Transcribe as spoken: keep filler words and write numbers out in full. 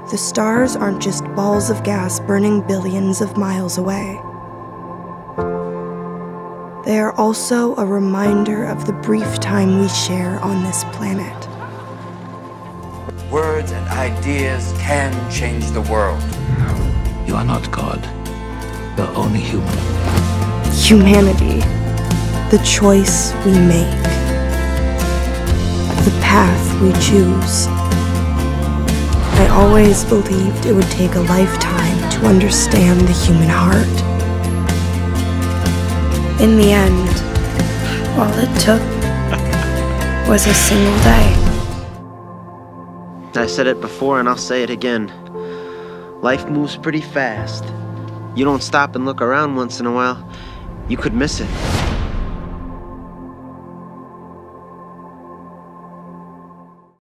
the stars aren't just balls of gas burning billions of miles away. They are also a reminder of the brief time we share on this planet. Words and ideas can change the world. You are not God. You're only human. Humanity. The choice we make. The path we choose. I always believed it would take a lifetime to understand the human heart. In the end, all it took was a single day. I said it before and I'll say it again. Life moves pretty fast. You don't stop and look around once in a while, you could miss it.